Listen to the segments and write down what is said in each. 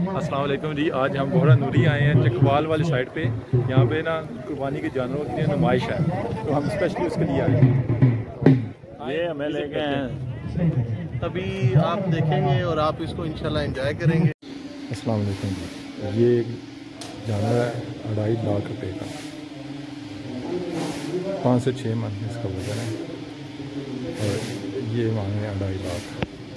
अस्सलाम वालेकुम जी। आज हम बोहरा नूरी आए हैं चकवाल वाली साइड पे। यहाँ पे ना कुर्बानी के जानवरों की नुमाइश है, तो हम स्पेशली उसके लिए आए हैं। ये हमें ले गए हैं, अभी आप देखेंगे और आप इसको इंशाल्लाह एंजॉय करेंगे। अस्सलाम वालेकुम जी। ये एक जानवर है 2.5 लाख रुपये का, 5 से 6 मन इसका वजन है और ये मांगे 2.5 लाख।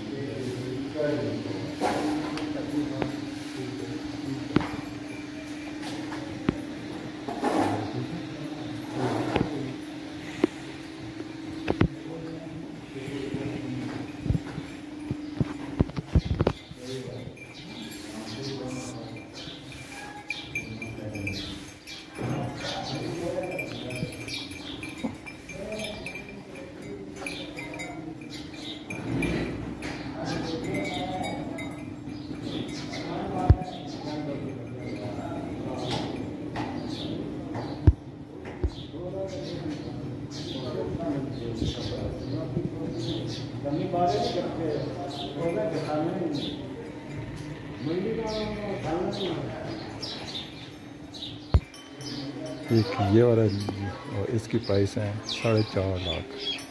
एक ये वाला और इसकी प्राइस है 4.5 लाख।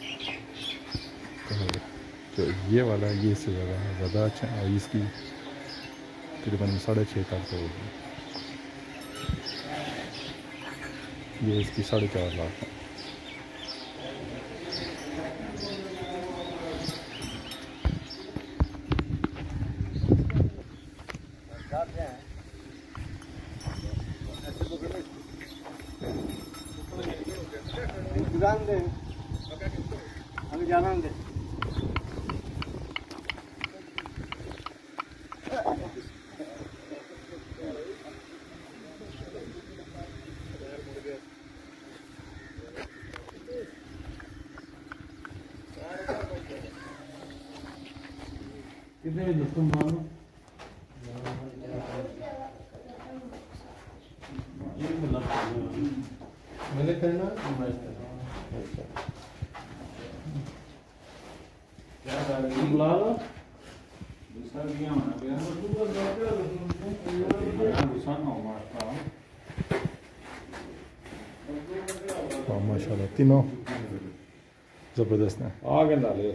तो ये वाला ये इससे ज़्यादा अच्छा है और इसकी तकरीबन 6.5 तक होगी। ये इसकी 4.5 लाख है। कितने दोस्तों मानो मैंने करना बुला लो माशाल्लाह तीनों ज़बरदस्त हैं। आगे डाले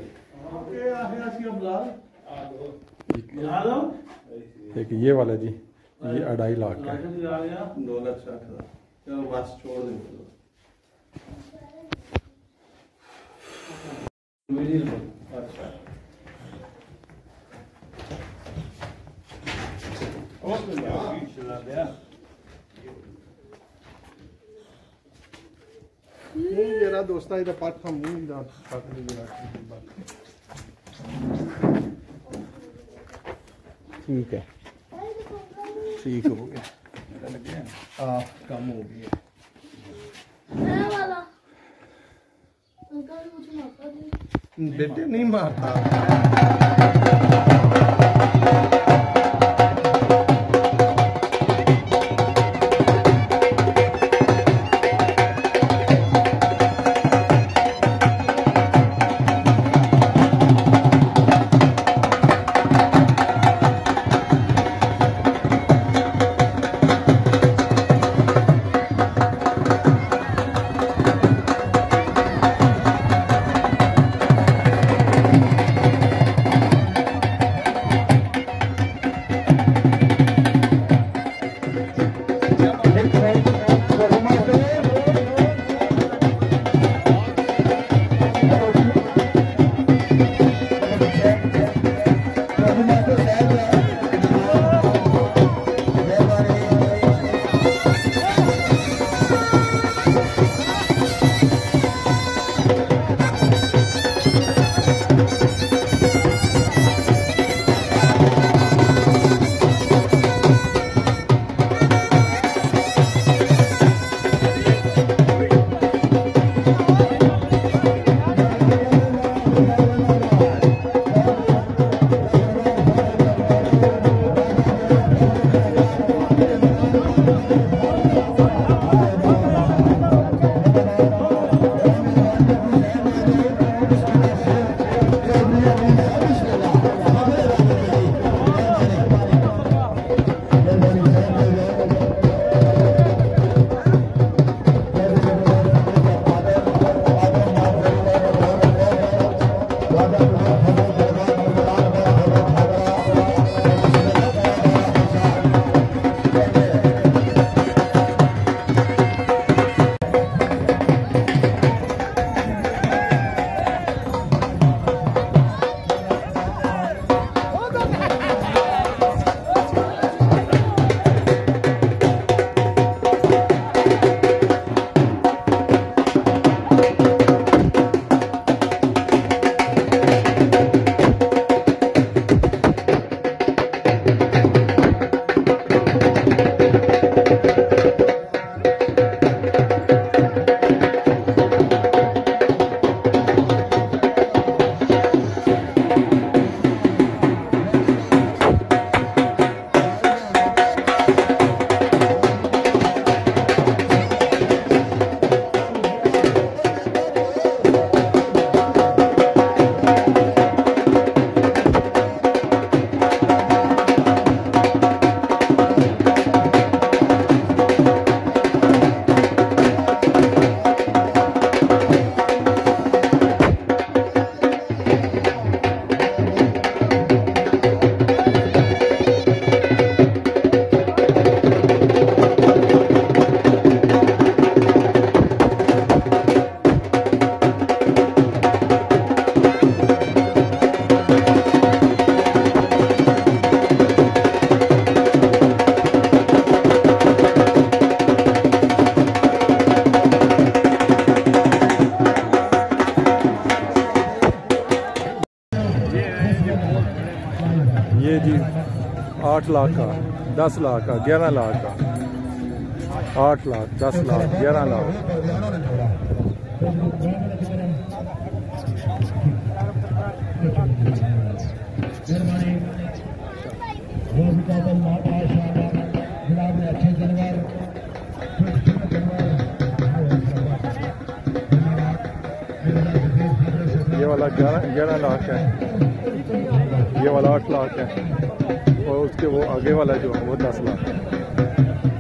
एक ये वाला जी, ये 2.5 लाख का है। 2,60,000। चलो बस छोड़ देंगे। अच्छा जरा दोस्ता इधर पाठ हम मुंह इधर पाठ ठीक है, ठीक हो गया, कम हो गया। बेटे नहीं मारता। ये जी 8 लाख का, 10 लाख का, 11 लाख का, 8 लाख, 10 लाख, 11 लाख। ये वाला 11 लाख है, ये वाला 8 लाख है, और उसके वो आगे वाला जो है वो 10 लाख है।